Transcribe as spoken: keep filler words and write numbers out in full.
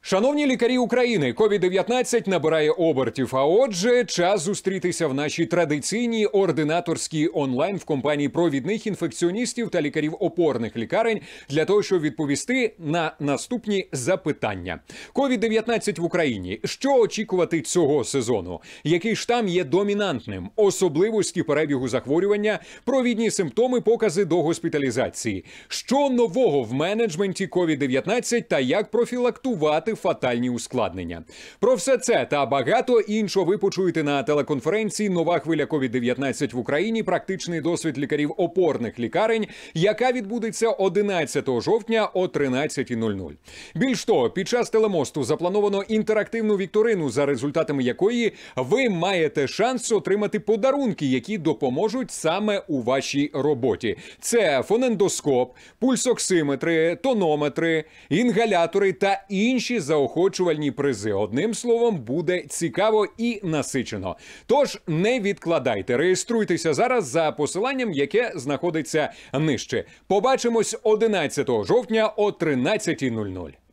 Шановні лікарі України, ковід дев'ятнадцять набирає обертів, а отже, час зустрітися в нашій традиційній ординаторській онлайн в компанії провідних інфекціоністів та лікарів опорних лікарень для того, щоб відповісти на наступні запитання. ковід дев'ятнадцять в Україні. Що очікувати цього сезону? Який штам є домінантним? Особливості перебігу захворювання, провідні симптоми, покази до госпіталізації. Що нового в менеджменті ковід дев'ятнадцять та як профілактувати фатальні ускладнення. Про все це та багато іншого ви почуєте на телеконференції «Нова хвиля ковід дев'ятнадцять в Україні. Практичний досвід лікарів опорних лікарень», яка відбудеться одинадцятого жовтня о тринадцятій нуль нуль. Більш того, під час телемосту заплановано інтерактивну вікторину, за результатами якої ви маєте шанс отримати подарунки, які допоможуть саме у вашій роботі. Це фонендоскоп, пульсоксиметри, тонометри, інгалятори та інші заохочувальні призи. Одним словом, буде цікаво і насичено. Тож не відкладайте, реєструйтеся зараз за посиланням, яке знаходиться нижче. Побачимось одинадцятого жовтня о тринадцятій нуль нуль.